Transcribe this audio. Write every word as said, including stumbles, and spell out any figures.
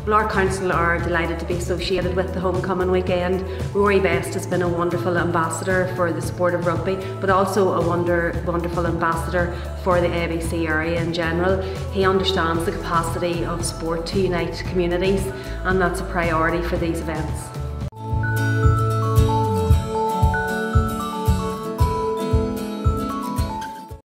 Well, our council are delighted to be associated with the Homecoming weekend. Rory Best has been a wonderful ambassador for the sport of rugby, but also a wonder, wonderful ambassador for the A B C area in general. He understands the capacity of sport to unite communities, and that's a priority for these events.